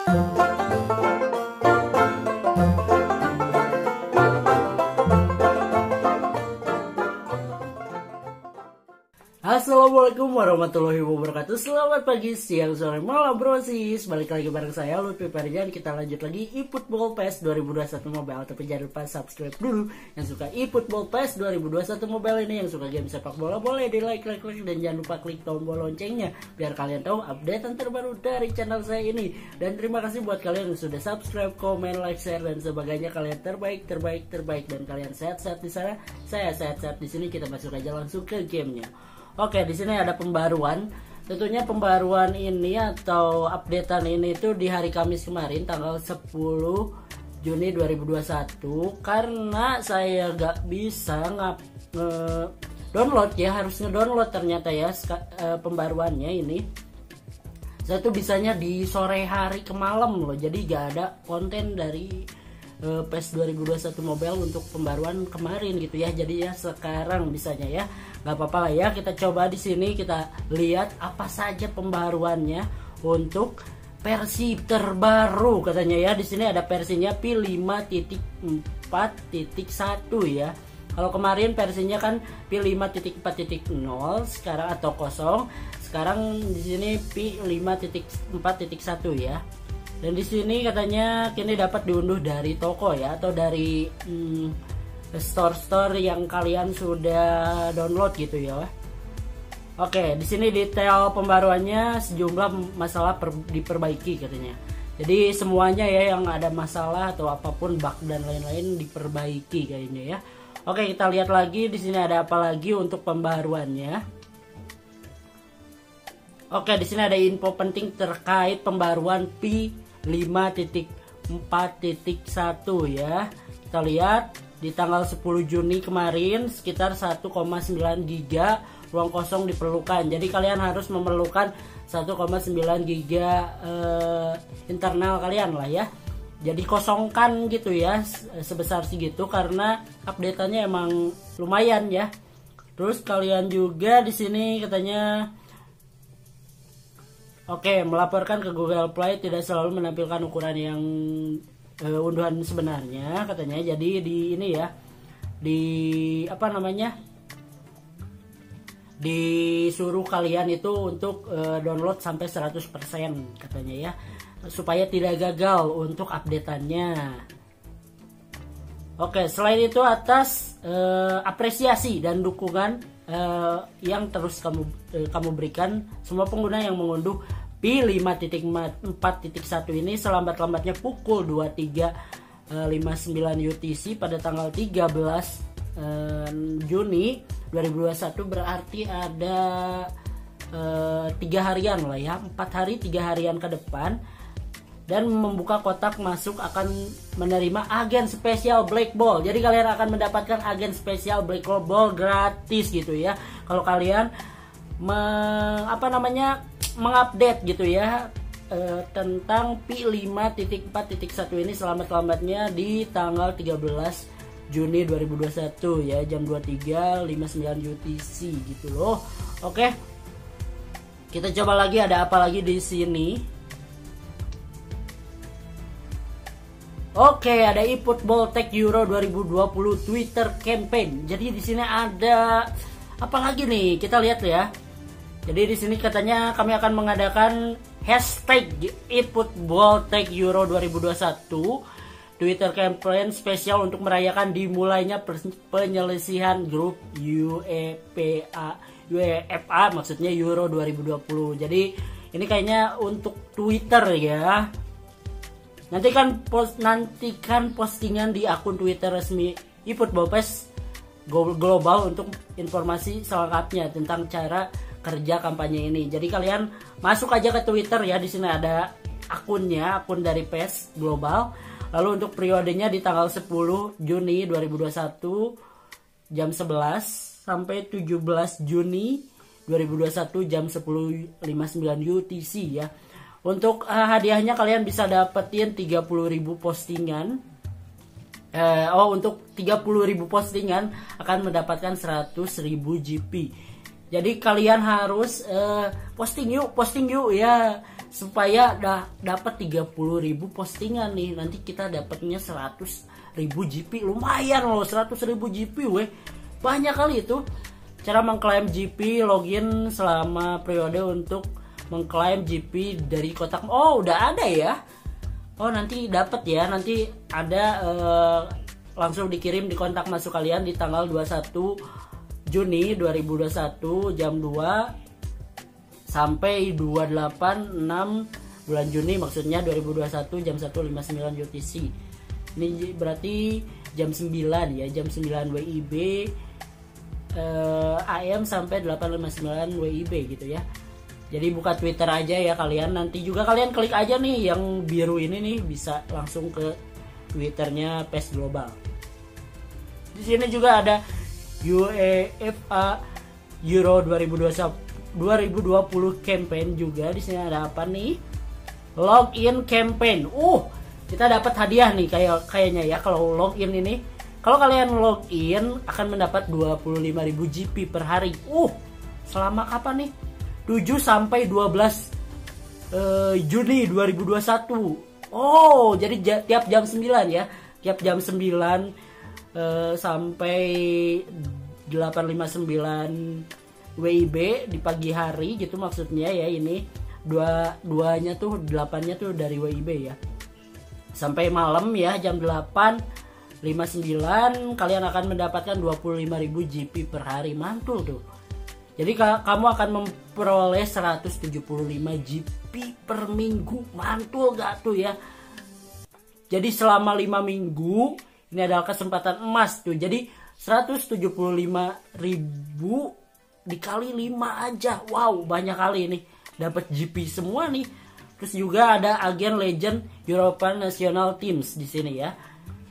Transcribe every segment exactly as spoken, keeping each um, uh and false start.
Assalamualaikum warahmatullahi wabarakatuh. Selamat pagi, siang, sore, malam brosis. Balik lagi bareng saya Lutfi Farjan. Kita lanjut lagi eFootball PES dua ribu dua puluh satu Mobile. Tapi jangan lupa subscribe dulu. Yang suka eFootball PES dua ribu dua puluh satu Mobile ini, yang suka game sepak bola, boleh di like, like, like. Dan jangan lupa klik tombol loncengnya biar kalian tahu updatean terbaru dari channel saya ini. Dan terima kasih buat kalian yang sudah subscribe, komen, like, share, dan sebagainya. Kalian terbaik, terbaik, terbaik. Dan kalian sehat-sehat di sana, saya sehat-sehat di sini. Kita masuk aja langsung ke gamenya. Oke, di sini ada pembaruan. Tentunya pembaruan ini atau updatean ini itu di hari Kamis kemarin tanggal sepuluh Juni dua ribu dua puluh satu, karena saya gak bisa ngap nge download ya, harus nge-download ternyata ya pembaruannya ini. Saya tuh bisanya di sore hari ke malam loh. Jadi gak ada konten dari uh, PES dua ribu dua puluh satu Mobile untuk pembaruan kemarin gitu ya. Jadi ya sekarang bisanya ya. Gak apa-apa lah ya, kita coba di sini kita lihat apa saja pembaruannya untuk versi terbaru katanya ya. Di sini ada versinya P lima titik empat titik satu ya. Kalau kemarin versinya kan P lima titik empat titik nol sekarang atau kosong. Sekarang di sini P lima titik empat titik satu ya. Dan di sini katanya kini dapat diunduh dari toko ya, atau dari hmm, store-store yang kalian sudah download gitu ya. Oke, di sini detail pembaruannya sejumlah masalah per, diperbaiki katanya. Jadi semuanya ya yang ada masalah atau apapun bug dan lain-lain diperbaiki kayaknya ya. Oke, kita lihat lagi di sini ada apa lagi untuk pembaruannya. Oke, di sini ada info penting terkait pembaruan P lima titik empat titik satu ya. Kita lihat di tanggal sepuluh Juni kemarin sekitar satu koma sembilan giga ruang kosong diperlukan. Jadi kalian harus memerlukan satu koma sembilan giga eh, internal kalian lah ya. Jadi kosongkan gitu ya sebesar segitu karena update-nya emang lumayan ya. Terus kalian juga di sini katanya oke, melaporkan ke Google Play tidak selalu menampilkan ukuran yang Uh, unduhan sebenarnya katanya. Jadi di ini ya, di apa namanya, disuruh kalian itu untuk uh, download sampai seratus persen katanya ya, supaya tidak gagal untuk updateannya. Oke, selain itu atas uh, apresiasi dan dukungan uh, yang terus kamu uh, kamu berikan semua pengguna yang mengunduh P lima titik empat titik satu ini selambat-lambatnya pukul dua puluh tiga lima puluh sembilan U T C pada tanggal tiga belas Juni dua ribu dua puluh satu, berarti ada tiga harian lah ya, empat hari tiga harian ke depan. Dan membuka kotak masuk akan menerima agen spesial Black Ball. Jadi kalian akan mendapatkan agen spesial Black Ball gratis gitu ya. Kalau kalian me, apa namanya mengupdate gitu ya e, tentang P lima titik empat titik satu ini selamat-lambatnya di tanggal tiga belas Juni dua ribu dua puluh satu ya, jam dua puluh tiga lima puluh sembilan U T C gitu loh. Oke. Kita coba lagi ada apa lagi di sini. Oke, ada eFootball Tech Euro dua ribu dua puluh Twitter campaign. Jadi di sini ada apa lagi nih? Kita lihat ya. Jadi di sini katanya kami akan mengadakan hashtag eFootball Tech Euro dua ribu dua puluh satu Twitter campaign spesial untuk merayakan dimulainya penyelesaian grup U E F A U E F A maksudnya Euro dua ribu dua puluh. Jadi ini kayaknya untuk Twitter ya. Nantikan post nantikan postingan di akun Twitter resmi eFootball PES Global untuk informasi selengkapnya tentang cara kerja kampanye ini. Jadi kalian masuk aja ke Twitter ya, di sini ada akunnya, akun dari PES Global. Lalu untuk periodenya di tanggal sepuluh Juni dua ribu dua puluh satu jam sebelas sampai tujuh belas Juni dua ribu dua puluh satu jam sepuluh lima puluh sembilan U T C ya. Untuk uh, hadiahnya kalian bisa dapetin tiga puluh ribu postingan. Uh, oh untuk tiga puluh ribu postingan akan mendapatkan seratus ribu G P. Jadi kalian harus uh, posting yuk, posting yuk ya. supaya dah dapat tiga puluh ribu postingan nih. Nanti kita dapatnya seratus ribu G P. Lumayan loh, seratus ribu G P weh. Banyak kali itu. Cara mengklaim G P, login selama periode untuk mengklaim G P dari kotak. Oh, udah ada ya. Oh, nanti dapat ya. Nanti ada eh, langsung dikirim di kontak masuk kalian di tanggal dua puluh satu Juni dua ribu dua puluh satu jam dua sampai dua puluh delapan enam bulan Juni, maksudnya dua ribu dua puluh satu jam satu lima puluh sembilan U T C. Ini berarti jam sembilan ya, jam sembilan W I B eh, A M sampai delapan lima puluh sembilan W I B gitu ya. Jadi buka Twitter aja ya kalian. Nanti juga kalian klik aja nih yang biru ini nih, bisa langsung ke Twitternya P E S Global. Di sini juga ada UEFA Euro dua ribu dua puluh campaign juga. Di sini ada apa nih? Login campaign. Uh, kita dapat hadiah nih kayak kayaknya ya kalau login ini. Kalau kalian login akan mendapat dua puluh lima ribu G P per hari. Uh, selama kapan nih? tujuh sampai dua belas uh, Juni dua ribu dua puluh satu. Oh, jadi ja, tiap jam sembilan ya. Tiap jam sembilan uh, sampai delapan lima puluh sembilan W I B di pagi hari gitu maksudnya ya. Ini dua duanya tuh delapannya tuh dari W I B ya. Sampai malam ya jam delapan lima puluh sembilan kalian akan mendapatkan dua puluh lima ribu G P per hari. Mantul tuh. Jadi kamu akan memperoleh seratus tujuh puluh lima G P per minggu. Mantul gak tuh ya? Jadi selama lima minggu ini adalah kesempatan emas tuh. Jadi seratus tujuh puluh lima ribu dikali lima aja. Wow, banyak kali nih. Dapat G P semua nih. Terus juga ada agen legend European National Teams di sini ya.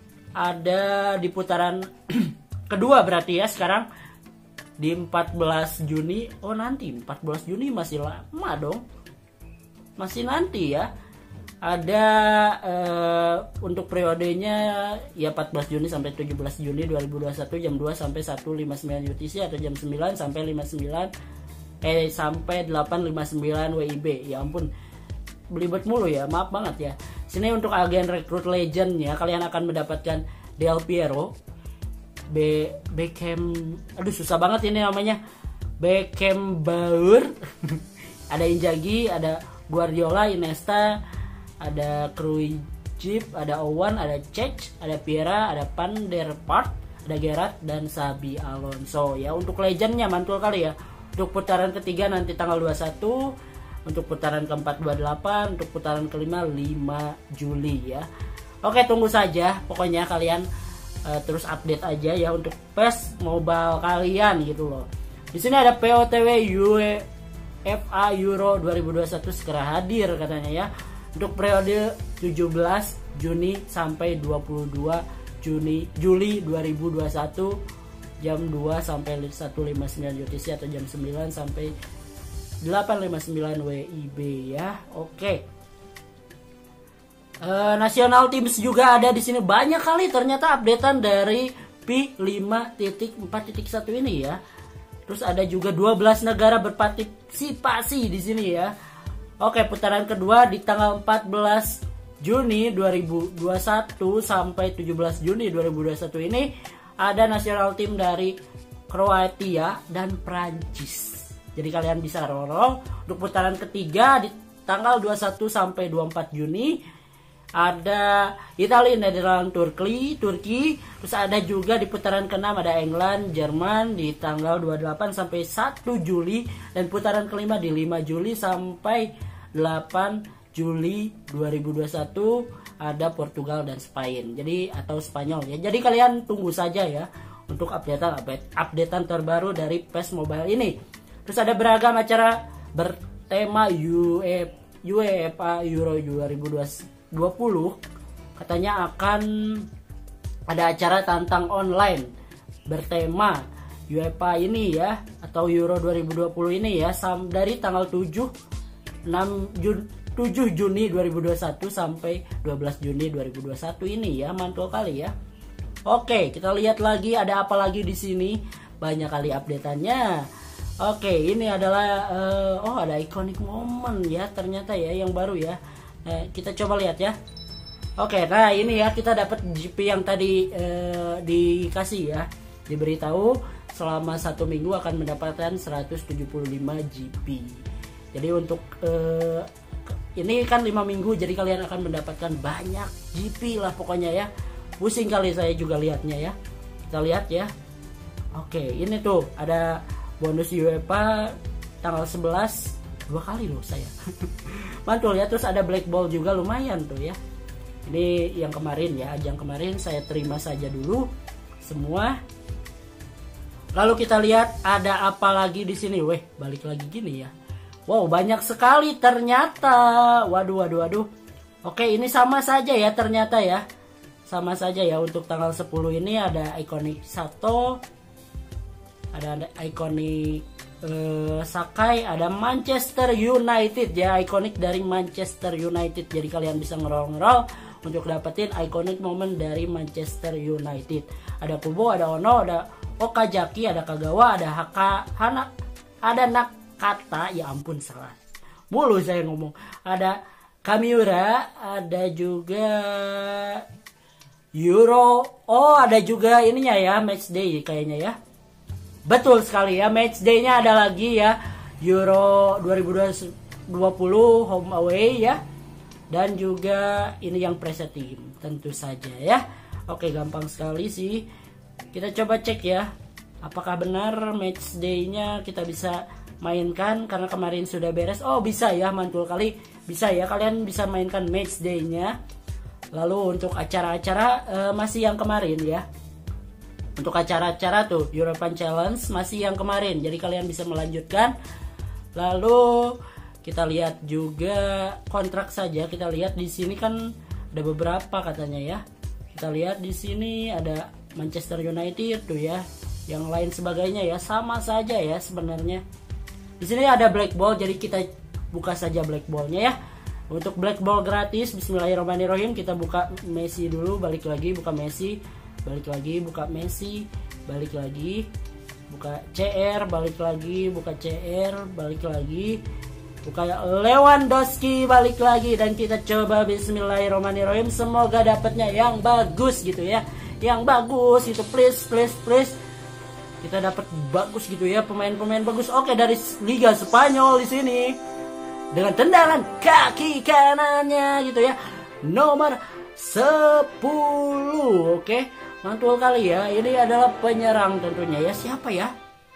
Ada di putaran kedua berarti ya sekarang. Di empat belas Juni. Oh, nanti empat belas Juni masih lama dong. Masih nanti ya. Ada uh, untuk periodenya ya empat belas Juni sampai tujuh belas Juni dua ribu dua puluh satu jam dua sampai satu lima puluh sembilan U T C atau jam sembilan sampai lima puluh sembilan eh sampai delapan lima puluh sembilan W I B. Ya ampun. Belibet mulu ya. Maaf banget ya. Sini untuk agen rekrut legendnya kalian akan mendapatkan Del Piero, Be Beckham, aduh susah banget ini namanya, Beckenbauer, ada Inzaghi, ada Guardiola, Iniesta, ada Cruyff, ada Owen, ada Cech, ada Vieira, ada Van der Vaart, ada Gerrard dan Xabi Alonso ya. Untuk legendnya mantul kali ya. Untuk putaran ketiga nanti tanggal dua puluh satu, untuk putaran keempat dua puluh delapan, untuk putaran kelima lima Juli ya. Oke, tunggu saja pokoknya kalian Uh, terus update aja ya untuk P E S Mobile kalian gitu loh. Di sini ada P O T W UEFA Euro dua ribu dua puluh satu segera hadir katanya ya. Untuk periode tujuh belas Juni sampai dua puluh dua Juni Juli dua ribu dua puluh satu jam dua sampai satu lima puluh sembilan U T C atau jam sembilan sampai delapan lima puluh sembilan W I B ya. Oke. Okay. Uh, National Teams juga ada di sini. Banyak kali ternyata updatean dari P lima titik empat titik satu ini ya. Terus ada juga dua belas negara berpartisipasi di sini ya. Oke, putaran kedua di tanggal empat belas Juni dua ribu dua puluh satu sampai tujuh belas Juni dua ribu dua puluh satu ini ada national team dari Kroasia dan Prancis. Jadi kalian bisa rorong. Untuk putaran ketiga di tanggal dua puluh satu sampai dua puluh empat Juni ada Italia, Netherlands, Turki, Turki. Terus ada juga di putaran keenam ada England, Jerman di tanggal dua puluh delapan sampai satu Juli, dan putaran kelima di lima Juli sampai delapan Juli dua ribu dua puluh satu ada Portugal dan Spain. Jadi atau Spanyol ya. Jadi kalian tunggu saja ya untuk updatean update updatean terbaru dari P E S Mobile ini. Terus ada beragam acara bertema UEFA Euro dua ribu dua puluh, katanya akan ada acara tantang online bertema UEFA ini ya, atau Euro dua ribu dua puluh ini ya, dari tanggal tujuh Juni dua ribu dua puluh satu sampai dua belas Juni dua ribu dua puluh satu ini ya. Mantul kali ya. Oke, kita lihat lagi ada apa lagi di sini. Banyak kali updateannya. Oke, ini adalah uh, oh ada iconic moment ya ternyata ya yang baru ya. Nah, kita coba lihat ya. Oke, nah ini ya kita dapat G P yang tadi uh, dikasih ya. Diberitahu selama satu minggu akan mendapatkan seratus tujuh puluh lima G P. Jadi untuk uh, ini kan lima minggu, jadi kalian akan mendapatkan banyak G P lah pokoknya ya. Pusing kali saya juga lihatnya ya. Kita lihat ya. Oke, ini tuh ada bonus U E F A tanggal sebelas dua kali loh saya. Mantul ya. Terus ada black ball juga lumayan tuh ya. Ini yang kemarin ya, ajang kemarin saya terima saja dulu semua. Lalu kita lihat ada apa lagi di sini. Weh, balik lagi gini ya. Wow, banyak sekali ternyata. Waduh, waduh, waduh. Oke, ini sama saja ya ternyata ya. Sama saja ya untuk tanggal sepuluh ini ada iconic Sato, ada iconic uh, Sakai, ada Manchester United ya, iconic dari Manchester United. Jadi kalian bisa ngerol-ngerol untuk dapetin iconic moment dari Manchester United. Ada Kubo, ada Ono, ada Okazaki, ada Kagawa, ada Haka, Hana, ada Nakata, ya ampun salah mulu saya ngomong. Ada Kamiura, ada juga Euro. Oh, ada juga ininya ya, match day kayaknya ya. Betul sekali ya, match day-nya ada lagi ya. Euro dua ribu dua puluh home away ya. Dan juga ini yang preset team tentu saja ya. Oke, gampang sekali sih. Kita coba cek ya. Apakah benar match day-nya kita bisa mainkan karena kemarin sudah beres. Oh, bisa ya, mantul kali. Bisa ya, kalian bisa mainkan match day-nya. Lalu untuk acara-acara uh, masih yang kemarin ya. Untuk acara-acara tuh European Challenge masih yang kemarin. Jadi kalian bisa melanjutkan. Lalu kita lihat juga kontrak saja. Kita lihat di sini kan ada beberapa katanya ya. Kita lihat di sini ada Manchester United tuh ya. Yang lain sebagainya ya, sama saja ya sebenarnya. Di sini ada black ball, jadi kita buka saja black ballnya ya. Untuk black ball gratis, bismillahirrahmanirrahim, kita buka Messi dulu, balik lagi buka Messi. Balik lagi buka Messi, balik lagi buka C R, balik lagi buka C R, balik lagi buka Lewandowski, balik lagi, dan kita coba bismillahirrahmanirrahim, semoga dapatnya yang bagus gitu ya, yang bagus itu, please please please kita dapat bagus gitu ya, pemain-pemain bagus. Oke, dari Liga Spanyol di sini dengan tendangan kaki kanannya gitu ya, nomor sepuluh. Oke, mantul kali ya. Ini adalah penyerang tentunya ya. Siapa ya?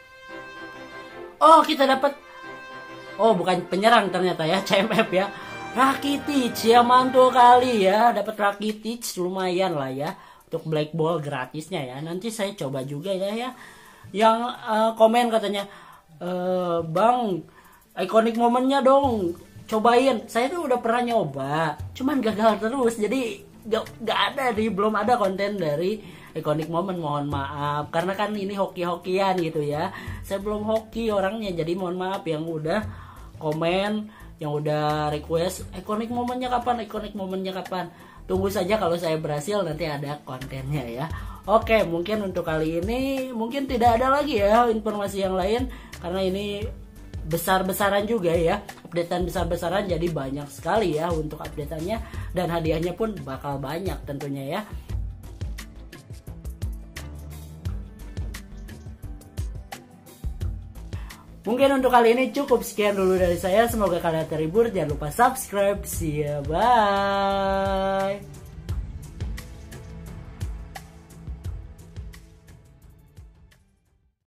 Oh, kita dapat. Oh, bukan penyerang ternyata ya, C M F ya. Rakitic ya, mantul kali ya. Dapat Rakitic, lumayan lah ya untuk black ball gratisnya ya. Nanti saya coba juga ya ya. Yang uh, komen katanya, e, Bang, iconic momennya dong, cobain. Saya tuh udah pernah nyoba, cuman gagal terus. Jadi gak, gak ada nih, belum ada konten dari iconic moment, mohon maaf. Karena kan ini hoki-hokian gitu ya. Saya belum hoki orangnya, jadi mohon maaf yang udah komen, yang udah request iconic momennya kapan, iconic momennya kapan. Tunggu saja, kalau saya berhasil nanti ada kontennya ya. Oke, mungkin untuk kali ini mungkin tidak ada lagi ya informasi yang lain, karena ini besar-besaran juga ya, updatean besar-besaran, jadi banyak sekali ya untuk updateannya, dan hadiahnya pun bakal banyak tentunya ya. Mungkin untuk kali ini cukup sekian dulu dari saya, semoga kalian terhibur. Jangan lupa subscribe. See ya, bye.